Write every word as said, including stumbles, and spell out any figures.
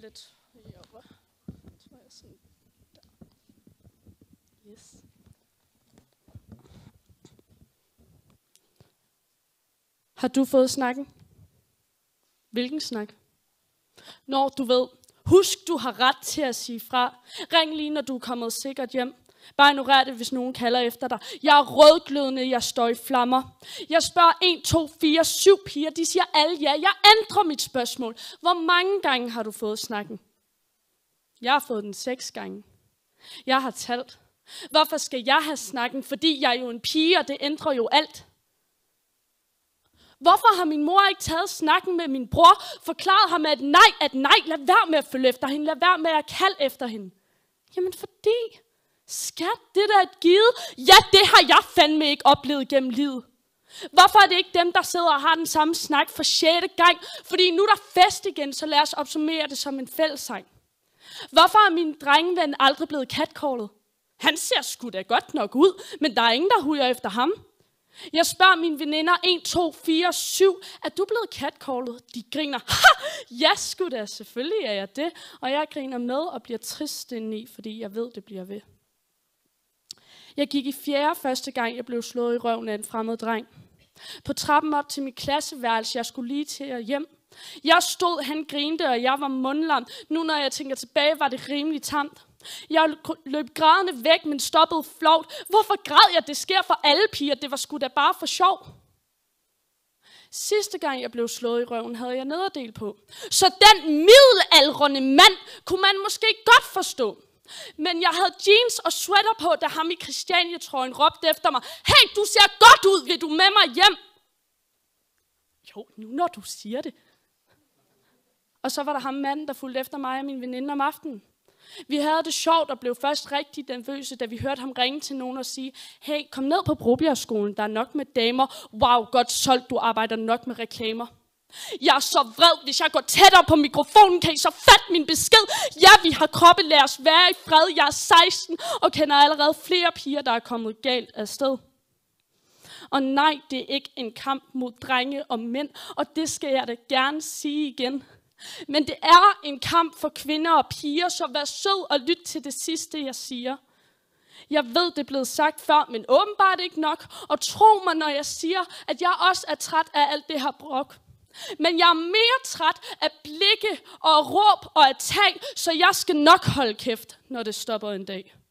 lidt herover. Tror jeg sådan der. Yes. Har du fået snakken? Hvilken snak? Når du ved, husk du har ret til at sige fra. Ring lige når du er kommet sikkert hjem. Bare ignorer det, hvis nogen kalder efter dig. Jeg er rødglødende, jeg står i flammer. Jeg spørger en, to, fire, syv piger. De siger alle ja. Jeg ændrer mit spørgsmål. Hvor mange gange har du fået snakken? Jeg har fået den seks gange. Jeg har talt. Hvorfor skal jeg have snakken? Fordi jeg er jo en pige, og det ændrer jo alt. Hvorfor har min mor ikke taget snakken med min bror? Forklaret ham, at nej, at nej, lad være med at følge efter hende. Lad være med at kalde efter hende. Jamen fordi... Skat, det der er et givet. Ja, det har jeg fandme ikke oplevet gennem livet. Hvorfor er det ikke dem, der sidder og har den samme snak for sjette gang? Fordi nu er der fest igen, så lad os opsummere det som en fællessang. Hvorfor er min drengeven aldrig blevet catcallet? Han ser sgu da godt nok ud, men der er ingen, der hujer efter ham. Jeg spørger mine veninder en, to, fire, syv, er du blevet catcallet? De griner. Ha! Ja, sgu da, selvfølgelig er jeg det. Og jeg griner med og bliver trist indeni, fordi jeg ved, det bliver ved. Jeg gik i fjerde første gang, jeg blev slået i røven af en fremmed dreng. På trappen op til mit klasseværelse, jeg skulle lige til at hjem. Jeg stod, han grinte, og jeg var mundlam. Nu når jeg tænker tilbage, var det rimelig tamt. Jeg løb grædende væk, men stoppede flovt. Hvorfor græd jeg? Det sker for alle piger. Det var sgu da bare for sjov. Sidste gang jeg blev slået i røven, havde jeg nederdel på. Så den middelaldrende mand kunne man måske godt forstå. Men jeg havde jeans og sweater på, da ham i Christiania-trøjen råbte efter mig. Hey, du ser godt ud, vil du med mig hjem? Jo, nu når du siger det. Og så var der ham manden, der fulgte efter mig og min veninde om aftenen. Vi havde det sjovt og blev først rigtig nervøse, da vi hørte ham ringe til nogen og sige, hey, kom ned på Brobjergskolen, der er nok med damer. Wow, godt solgt, du arbejder nok med reklamer. Jeg er så vred, hvis jeg går tættere på mikrofonen, kan I så fatte min besked? Ja, vi har kroppe, lad os være i fred. Jeg er seksten og kender allerede flere piger, der er kommet galt afsted. Og nej, det er ikke en kamp mod drenge og mænd, og det skal jeg da gerne sige igen. Men det er en kamp for kvinder og piger, så vær sød og lyt til det sidste, jeg siger. Jeg ved, det er blevet sagt før, men åbenbart ikke nok. Og tro mig, når jeg siger, at jeg også er træt af alt det her brok. Men jeg er mere træt af blikke og råb og af tag, så jeg skal nok holde kæft, når det stopper en dag.